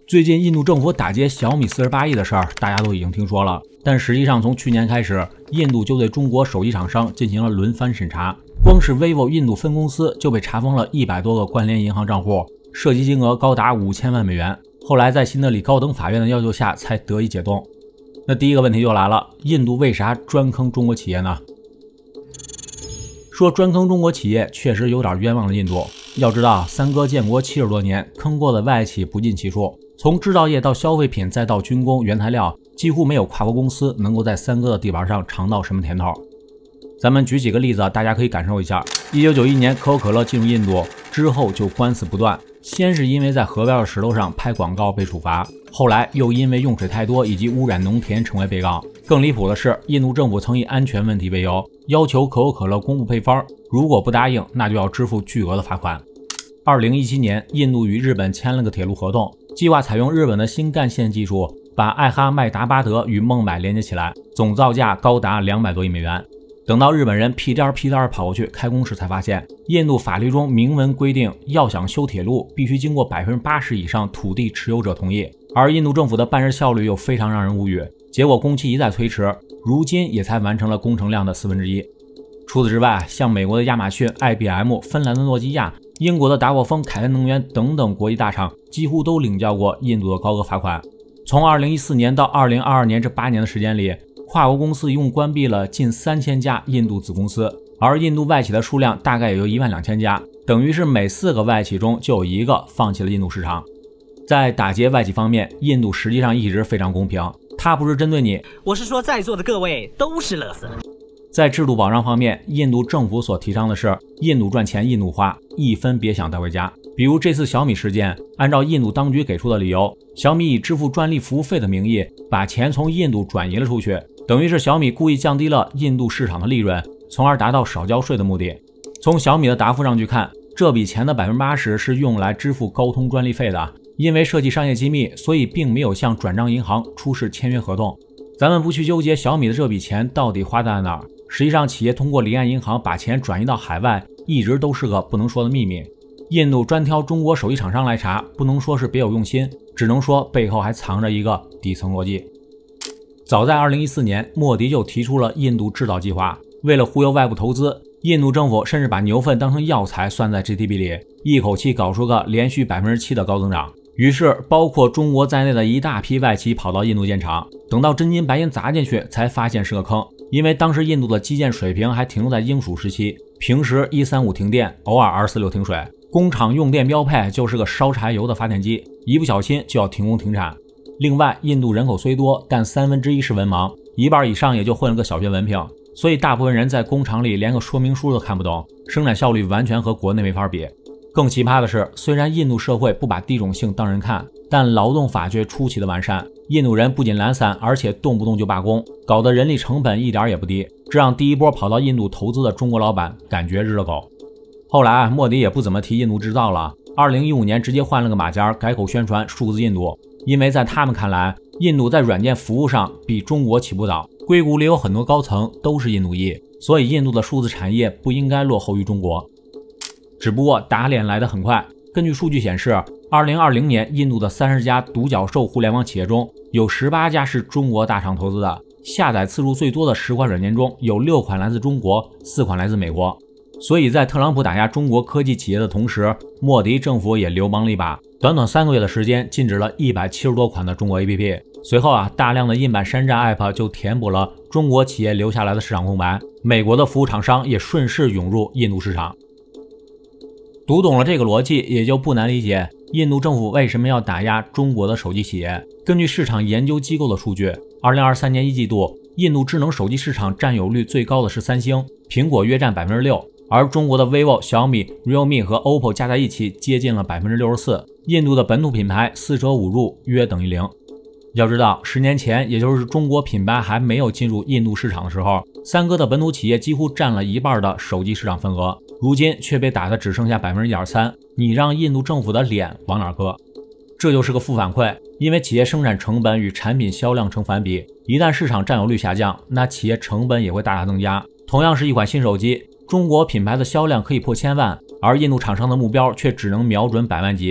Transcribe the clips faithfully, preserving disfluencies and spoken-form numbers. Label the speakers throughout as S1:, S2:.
S1: 最近印度政府打劫小米四十八亿的事儿，大家都已经听说了。但实际上，从去年开始，印度就对中国手机厂商进行了轮番审查。光是 vivo 印度分公司就被查封了一百多个关联银行账户，涉及金额高达五千万美元。后来在新德里高等法院的要求下，才得以解冻。那第一个问题就来了，印度为啥专坑中国企业呢？说专坑中国企业，确实有点冤枉了印度。要知道，三哥建国七十多年，坑过的外企不计其数。从制造业到消费品，再到军工、原材料，几乎没有跨国公司能够在三哥的地盘上尝到什么甜头。咱们举几个例子，大家可以感受一下。一九九一年，可口可乐进入印度之后就官司不断，先是因为在河边的石头上拍广告被处罚，后来又因为用水太多以及污染农田成为被告。更离谱的是，印度政府曾以安全问题为由，要求可口可乐公布配方，如果不答应，那就要支付巨额的罚款。二零一七年，印度与日本签了个铁路合同，计划采用日本的新干线技术，把爱哈迈达巴德与孟买连接起来，总造价高达两百多亿美元。等到日本人屁颠屁颠跑过去开工时，才发现印度法律中明文规定，要想修铁路，必须经过 百分之八十 以上土地持有者同意，而印度政府的办事效率又非常让人无语，结果工期一再推迟，如今也才完成了工程量的四分之一。除此之外，像美国的亚马逊、I B M、芬兰的诺基亚、英国的达沃丰、凯恩能源等等国际大厂，几乎都领教过印度的高额罚款。从二零一四年到二零二二年这八年的时间里，跨国公司一共关闭了近三千家印度子公司，而印度外企的数量大概也就一万两千家，等于是每四个外企中就有一个放弃了印度市场。在打劫外企方面，印度实际上一直非常公平，它不是针对你，
S2: 我是说在座的各位都是垃圾。
S1: 在制度保障方面，印度政府所提倡的是印度赚钱印度花，一分别想带回家。比如这次小米事件，按照印度当局给出的理由，小米以支付专利服务费的名义把钱从印度转移了出去，等于是小米故意降低了印度市场的利润，从而达到少交税的目的。从小米的答复上去看，这笔钱的 百分之八十 是用来支付高通专利费的，因为涉及商业机密，所以并没有向转账银行出示签约合同。咱们不去纠结小米的这笔钱到底花在哪儿，实际上企业通过离岸银行把钱转移到海外，一直都是个不能说的秘密。印度专挑中国手机厂商来查，不能说是别有用心，只能说背后还藏着一个底层逻辑。早在二零一四年，莫迪就提出了印度制造计划，为了忽悠外部投资，印度政府甚至把牛粪当成药材算在 G D P 里，一口气搞出个连续 百分之七 的高增长。于是包括中国在内的一大批外企跑到印度建厂，等到真金白银砸进去，才发现是个坑。因为当时印度的基建水平还停留在英属时期，平时一三五停电，偶尔二四六停水，工厂用电标配就是个烧柴油的发电机，一不小心就要停工停产。另外，印度人口虽多，但三分之一是文盲，一半以上也就混了个小学文凭，所以大部分人在工厂里连个说明书都看不懂，生产效率完全和国内没法比。更奇葩的是，虽然印度社会不把地种姓当人看，但劳动法却出奇的完善。印度人不仅懒散，而且动不动就罢工，搞得人力成本一点也不低，这让第一波跑到印度投资的中国老板感觉日了狗。后来啊，莫迪也不怎么提印度制造了，二零一五年直接换了个马甲，改口宣传数字印度。因为在他们看来，印度在软件服务上比中国起步早，硅谷里有很多高层都是印度裔，所以印度的数字产业不应该落后于中国。只不过打脸来得很快。根据数据显示，二零二零年印度的三十家独角兽互联网企业中，有十八家是中国大厂投资的，下载次数最多的十款软件中，有六款来自中国，四款来自美国。所以在特朗普打压中国科技企业的同时，莫迪政府也流氓了一把，短短三个月的时间禁止了一百七十多款的中国 A P P。 随后啊，大量的印版山寨 App 就填补了中国企业留下来的市场空白，美国的服务厂商也顺势涌入印度市场。读懂了这个逻辑，也就不难理解印度政府为什么要打压中国的手机企业。根据市场研究机构的数据，二零二三年一季度，印度智能手机市场占有率最高的是三星，苹果约占 百分之六， 而中国的 vivo、小米、realme 和 O P P O 加在一起接近了 百分之六十四， 印度的本土品牌四舍五入约等于零。要知道，十年前，也就是中国品牌还没有进入印度市场的时候，三哥的本土企业几乎占了一半的手机市场份额，如今却被打得只剩下 百分之一点三， 你让印度政府的脸往哪搁？这就是个负反馈，因为企业生产成本与产品销量成反比，一旦市场占有率下降，那企业成本也会大大增加。同样是一款新手机，中国品牌的销量可以破千万，而印度厂商的目标却只能瞄准百万级。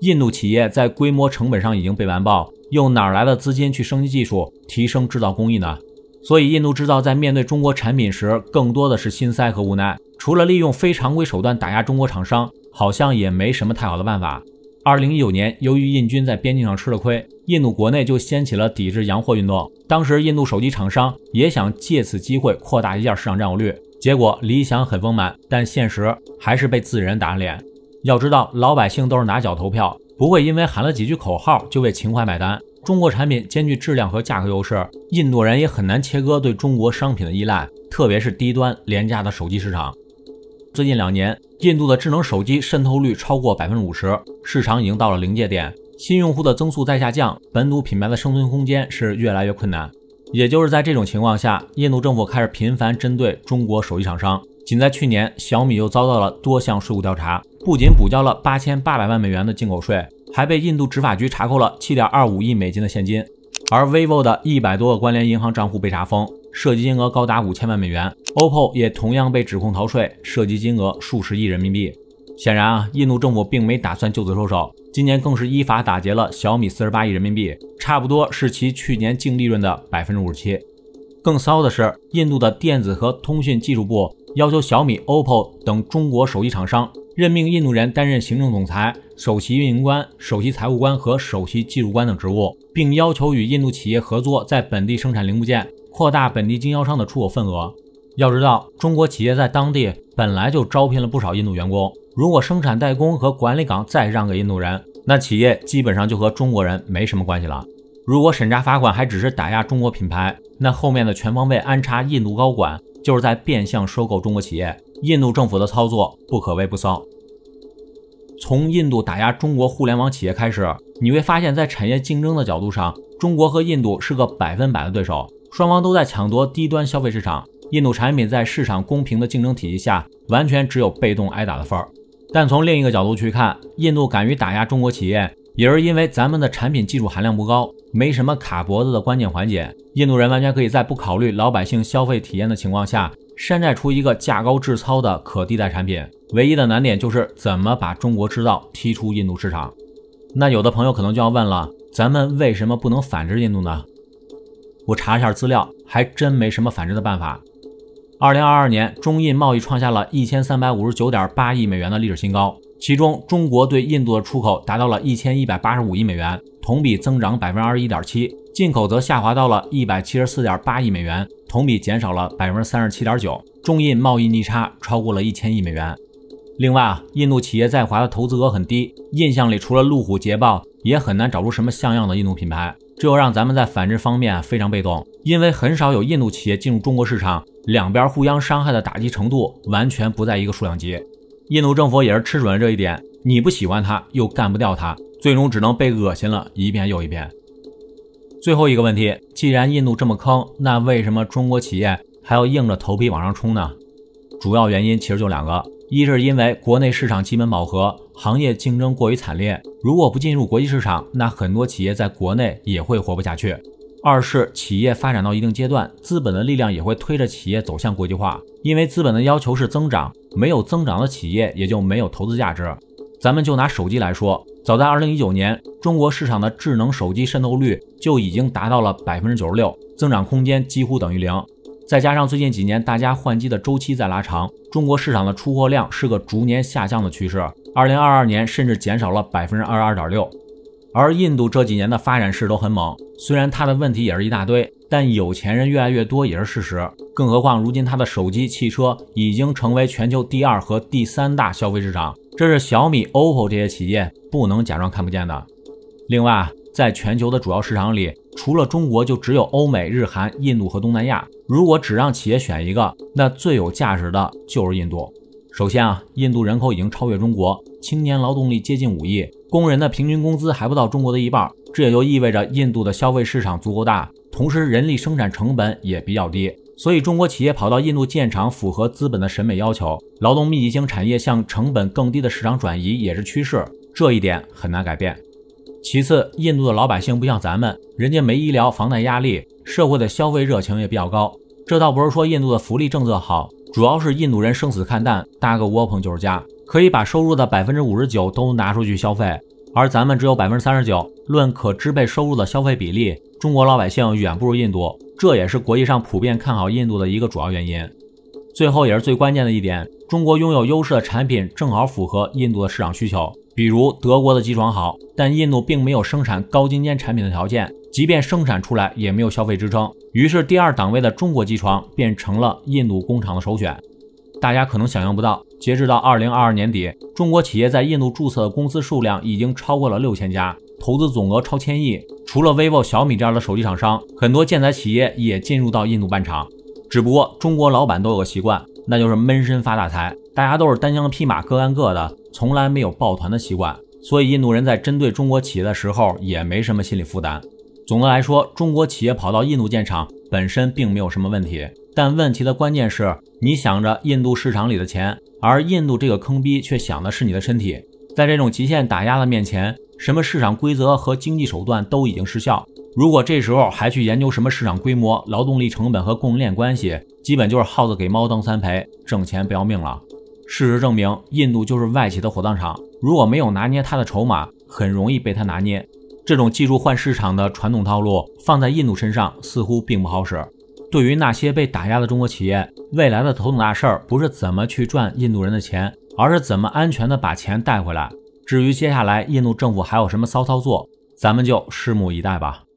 S1: 印度企业在规模成本上已经被完爆，又哪来的资金去升级技术、提升制造工艺呢？所以印度制造在面对中国产品时，更多的是心塞和无奈，除了利用非常规手段打压中国厂商，好像也没什么太好的办法。二零一九年，由于印军在边境上吃了亏，印度国内就掀起了抵制洋货运动。当时印度手机厂商也想借此机会扩大一下市场占有率，结果理想很丰满，但现实还是被自人打脸。要知道，老百姓都是拿脚投票，不会因为喊了几句口号就为情怀买单。中国产品兼具质量和价格优势，印度人也很难切割对中国商品的依赖，特别是低端廉价的手机市场。最近两年，印度的智能手机渗透率超过 百分之五十， 市场已经到了临界点，新用户的增速在下降，本土品牌的生存空间是越来越困难。也就是在这种情况下，印度政府开始频繁针对中国手机厂商。仅在去年，小米又遭到了多项税务调查，不仅补交了八千八百万美元的进口税，还被印度执法局查扣了 七点二五亿美金的现金。而 vivo 的一百多个关联银行账户被查封，涉及金额高达五千万美元。 O P P O 也同样被指控逃税，涉及金额数十亿人民币。显然啊，印度政府并没打算就此收手，今年更是依法打劫了小米四十八亿人民币，差不多是其去年净利润的 百分之五十七。更骚的是，印度的电子和通讯技术部要求小米、O P P O 等中国手机厂商任命印度人担任行政总裁、首席运营官、首席财务官和首席技术官等职务，并要求与印度企业合作，在本地生产零部件，扩大本地经销商的出口份额。要知道，中国企业在当地本来就招聘了不少印度员工，如果生产代工和管理岗再让给印度人，那企业基本上就和中国人没什么关系了。如果审查罚款还只是打压中国品牌，那后面的全方位安插印度高管，就是在变相收购中国企业。印度政府的操作不可谓不骚。从印度打压中国互联网企业开始，你会发现在产业竞争的角度上，中国和印度是个百分百的对手，双方都在抢夺低端消费市场。印度产品在市场公平的竞争体系下，完全只有被动挨打的份儿。但从另一个角度去看，印度敢于打压中国企业，也是因为咱们的产品技术含量不高，没什么卡脖子的关键环节。印度人完全可以在不考虑老百姓消费体验的情况下，山寨出一个价高质糙的可替代产品。唯一的难点就是怎么把中国制造踢出印度市场。那有的朋友可能就要问了，咱们为什么不能反制印度呢？我查了下资料，还真没什么反制的办法。二零二二年，中印贸易创下了一千三百五十九点八亿美元的历史新高，其中中国对印度的出口达到了一千一百八十五亿美元，同比增长 百分之二十一点七， 进口则下滑到了一百七十四点八亿美元，同比减少了 百分之三十七点九， 中印贸易逆差超过了一千亿美元。另外啊，印度企业在华的投资额很低，印象里除了路虎、捷豹，也很难找出什么像样的印度品牌，这又让咱们在反制方面非常被动，因为很少有印度企业进入中国市场，两边互相伤害的打击程度完全不在一个数量级。印度政府也是吃准了这一点，你不喜欢它，又干不掉它，最终只能被恶心了一遍又一遍。最后一个问题，既然印度这么坑，那为什么中国企业还要硬着头皮往上冲呢？主要原因其实就两个，一是因为国内市场基本饱和，行业竞争过于惨烈，如果不进入国际市场，那很多企业在国内也会活不下去。二是企业发展到一定阶段，资本的力量也会推着企业走向国际化，因为资本的要求是增长，没有增长的企业也就没有投资价值。咱们就拿手机来说，早在二零一九年，中国市场的智能手机渗透率就已经达到了 百分之九十六， 增长空间几乎等于零。再加上最近几年大家换机的周期在拉长，中国市场的出货量是个逐年下降的趋势，二零二二年甚至减少了 百分之二十二点六。 而印度这几年的发展势头很猛，虽然它的问题也是一大堆，但有钱人越来越多也是事实。更何况如今它的手机、汽车已经成为全球第二和第三大消费市场，这是小米、O P P O 这些企业不能假装看不见的。另外，在全球的主要市场里，除了中国就只有欧美、日韩、印度和东南亚。如果只让企业选一个，那最有价值的就是印度。首先啊，印度人口已经超越中国，青年劳动力接近五亿，工人的平均工资还不到中国的一半，这也就意味着印度的消费市场足够大，同时人力生产成本也比较低，所以中国企业跑到印度建厂符合资本的审美要求，劳动密集型产业向成本更低的市场转移也是趋势，这一点很难改变。其次，印度的老百姓不像咱们，人家没医疗、房贷压力，社会的消费热情也比较高。这倒不是说印度的福利政策好，主要是印度人生死看淡，搭个窝棚就是家，可以把收入的 百分之五十九 都拿出去消费。 而咱们只有 百分之三十九， 论可支配收入的消费比例，中国老百姓远不如印度，这也是国际上普遍看好印度的一个主要原因。最后也是最关键的一点，中国拥有优势的产品正好符合印度的市场需求。比如德国的机床好，但印度并没有生产高精尖产品的条件，即便生产出来也没有消费支撑，于是第二档位的中国机床变成了印度工厂的首选。大家可能想象不到，截止到二零二二年底，中国企业在印度注册的公司数量已经超过了六千家，投资总额超千亿。除了 vivo、小米这样的手机厂商，很多建材企业也进入到印度办厂。只不过中国老板都有个习惯，那就是闷声发大财，大家都是单枪匹马各干各的，从来没有抱团的习惯，所以印度人在针对中国企业的时候也没什么心理负担。总的来说，中国企业跑到印度建厂本身并没有什么问题，但问题的关键是你想着印度市场里的钱，而印度这个坑逼却想的是你的身体。在这种极限打压的面前，什么市场规则和经济手段都已经失效，如果这时候还去研究什么市场规模、劳动力成本和供应链关系，基本就是耗子给猫当三陪，挣钱不要命了。事实证明，印度就是外企的火葬场，如果没有拿捏它的筹码，很容易被它拿捏。这种技术换市场的传统套路放在印度身上似乎并不好使。对于那些被打压的中国企业，未来的头等大事儿不是怎么去赚印度人的钱，而是怎么安全的把钱带回来。至于接下来印度政府还有什么骚操作，咱们就拭目以待吧。